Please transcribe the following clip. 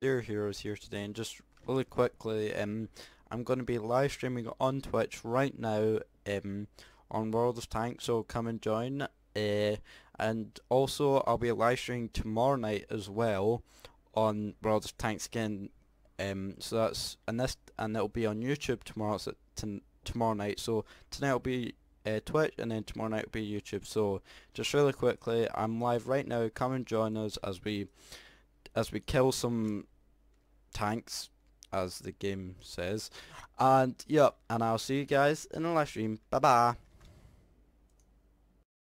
Dear Heroes here today, and just really quickly, I'm going to be live streaming on Twitch right now, on World of Tanks, so come and join. And also I'll be live streaming tomorrow night as well on World of Tanks again. So that's and it'll be on YouTube tomorrow. So tomorrow night. So tonight will be Twitch, and then tomorrow night will be YouTube. So just really quickly, I'm live right now. Come and join us as we kill some tanks, as the game says. And yep, and I'll see you guys in the live stream. Bye bye.